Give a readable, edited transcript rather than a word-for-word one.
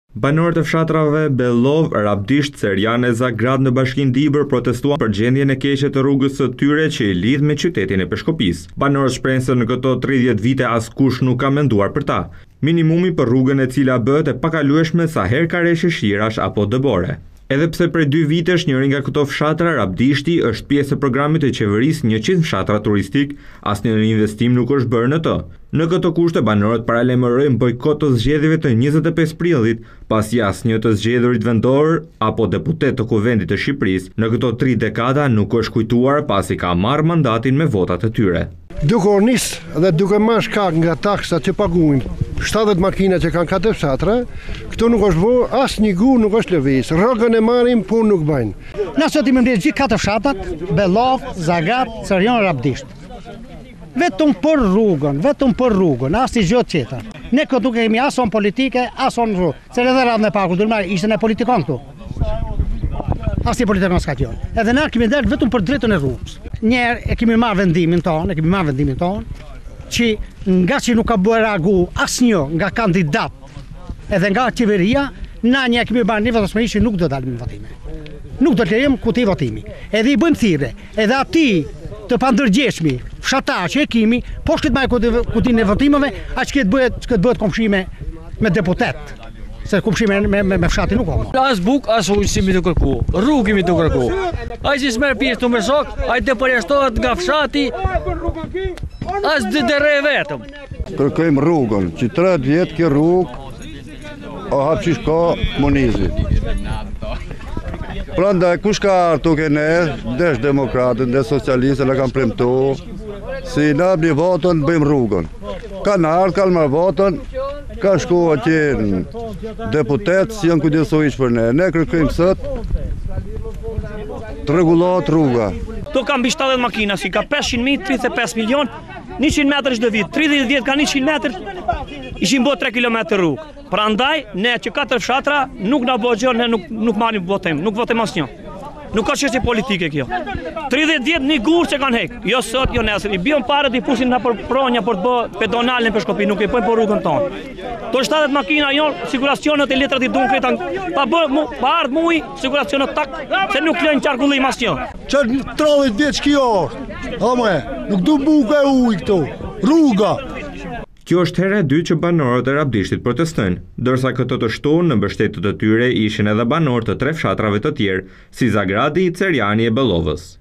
Banorët e fshatrave Bellov, Rabdisht, Cerjan e Zagrad në bashkinë Dibër protestuan për gjendjen e keqe të rrugës së tyre që i lidh me qytetin e Peshkopisë. Banorët shprehin se në këto 30 vite askush nuk ka menduar për ta. Minimumi për rrugën e cila bëhet e pakalueshme sa herë ka rreshë shirash apo dëbore. Edhe pse prej 2 vitesh njëri nga këto fshatra, Rabdishti, është pjesë e programit të qeverisë 100 fshatra turistik, asnjë investim nuk është bërë në të. Në këto kushte banorët paralajmërojnë bojkot të zgjedhjeve të 25 prillit, pasi asnjë të zgjedhurit vendor apo deputet të Kuvendit të Shqipërisë në këto 3 dekada nuk është kujtuar pasi ka marrë mandatin me votat e tyre. Duke nis dhe duke marrë shkak nga taksat që paguajnë 70 makina që kanë 4 fshatra, këtu nuk është bërë asnjë gu, nuk është lëviz. Rrogën e marrim, punë nuk bëjnë. Na sot i më mbledh gjithë 4 fshatrat, Bellov, Zagrad, Cerjan, Rabdisht. Vetëm për rrugën, asnjë gjë tjetër. Ne këtu nuk kemi ason politike, ason rrugë. Se edhe radhën e pakur dërmar ishte në politikon këtu. Asnjë politikon s'ka qenë. Edhe na kemi dalë vetëm për drejtën e rrugës. Njerë e kemi marrë vendimin tonë, që nga që nuk ka bërë reagu asnjë nga kandidat edhe nga qeveria, na një kemi bërë një vetësmëri që nuk do dalim në votime. Nuk do të lejmë kuti votimi. Edhe i bëjmë thirrje, edhe ati të pandërgjeshmi, fshatar që e kemi, po shket marrë kutinë e votimeve, aq që bëhet komshime me deputet. Se kumshime me fshati nuk ka. As buk, as ujësimi të kërku, rrugimi të kërku. Ai që s'merr pjesë të mërsok, ai të përjashtohet nga fshati, as dëre vetëm. Kërkojmë rrugën, që 30 vjetë kjo rrugë, o hapqish ka Monizi. Prandaj, kush ka artu ke ne, ndesh demokratën, ndesh socialistën, la kam premtu, si na bëni votën, bëjmë rrugën. Kanë ardhur, kanë marrë votën, ka shku atje deputet, si janë kujdesojsh për ne. Ne kërkojmë sot të rregullohet rruga. To ka mbi 70 makina, si ka 500.000, 35 milion, 100 metrë çdo vit, 30 vjet ka 100 metrë, ishin bërë 3 kilometër rrugë. Prandaj, ne që 4 fshatra nuk na bëjë gjë, ne nuk marrim votim, nuk votim asnjë. Nuk ka çështje politike kjo. 30 vjet një gur që kanë hek. Jo sot, jo nesër. I bion parët i pusin na për pronja për të bë pedonal në Peshkopi, nuk i bëjnë për rrugën tonë. To 70 makina janë siguracionet e letrat i duan këtan. Pa ardh muj siguracionet tak se nuk lën qarkullim asnjë. Çë 30 vjet kjo është. Hamë, nuk du buka e ujë këtu. Rruga. Kjo është hera e dytë që banorët e Rabdishtit protestojnë, ndërsa këtë të shtunë në mbështetjet e tyre ishin edhe banorë të 3 fshatrave të tjerë, si Zagradi, Cerjani e Bellovës.